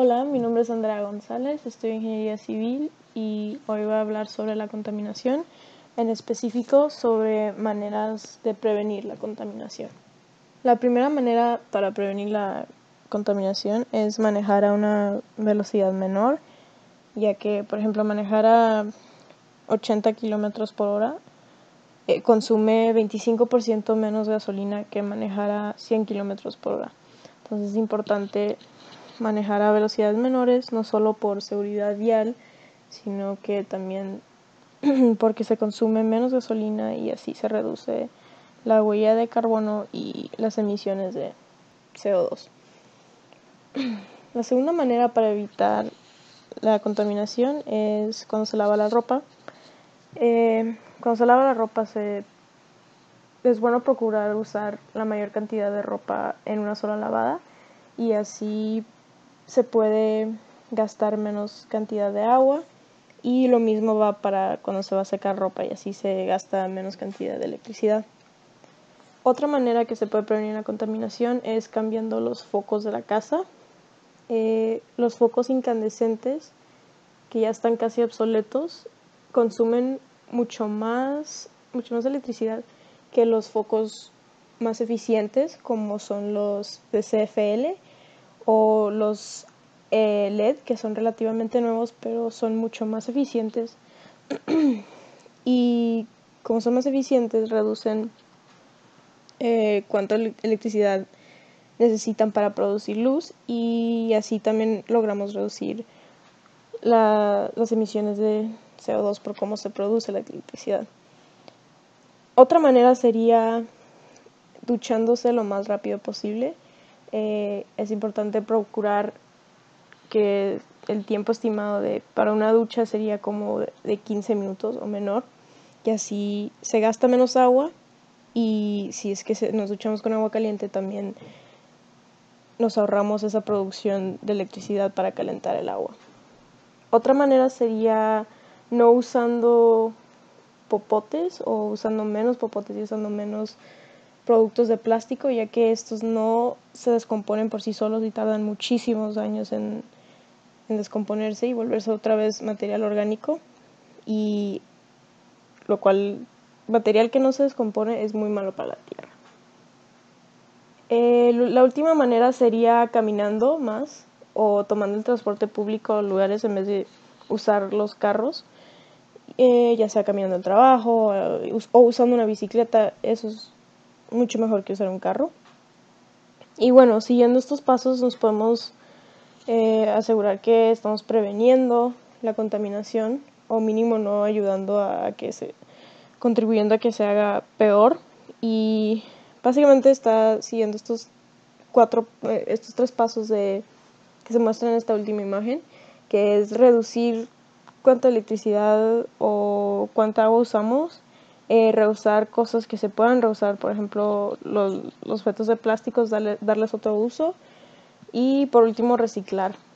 Hola, mi nombre es Andrea González, estudio Ingeniería Civil y hoy voy a hablar sobre la contaminación, en específico sobre maneras de prevenir la contaminación. La primera manera para prevenir la contaminación es manejar a una velocidad menor, ya que, por ejemplo, manejar a 80 kilómetros por hora consume 25% menos gasolina que manejar a 100 kilómetros por hora. Entonces es importante manejar a velocidades menores, no solo por seguridad vial, sino que también porque se consume menos gasolina y así se reduce la huella de carbono y las emisiones de CO2. La segunda manera para evitar la contaminación es cuando se lava la ropa. Cuando se lava la ropa es bueno procurar usar la mayor cantidad de ropa en una sola lavada y así se puede gastar menos cantidad de agua, y lo mismo va para cuando se va a secar ropa y así se gasta menos cantidad de electricidad. Otra manera que se puede prevenir la contaminación es cambiando los focos de la casa. Los focos incandescentes, que ya están casi obsoletos, consumen mucho más electricidad que los focos más eficientes, como son los de CFL o los LED, que son relativamente nuevos, pero son mucho más eficientes. Y como son más eficientes, reducen cuánta electricidad necesitan para producir luz, y así también logramos reducir las emisiones de CO2 por cómo se produce la electricidad. Otra manera sería duchándose lo más rápido posible. Es importante procurar que el tiempo estimado para una ducha sería como de 15 minutos o menor, y así se gasta menos agua, y si es que nos duchamos con agua caliente también nos ahorramos esa producción de electricidad para calentar el agua. Otra manera sería no usando popotes, o usando menos popotes y usando menos productos de plástico, ya que estos no se descomponen por sí solos y tardan muchísimos años en descomponerse y volverse otra vez material orgánico, y lo cual, material que no se descompone, es muy malo para la tierra. La última manera sería caminando más o tomando el transporte público a lugares en vez de usar los carros, ya sea caminando al trabajo o usando una bicicleta. Eso es mucho mejor que usar un carro. Y bueno, siguiendo estos pasos nos podemos asegurar que estamos preveniendo la contaminación, o mínimo no ayudando contribuyendo a que se haga peor. Y básicamente está siguiendo estos 3 pasos que se muestran en esta última imagen, que es reducir cuánta electricidad o cuánta agua usamos, reusar cosas que se puedan reusar, por ejemplo los objetos de plásticos, darles otro uso, y por último reciclar.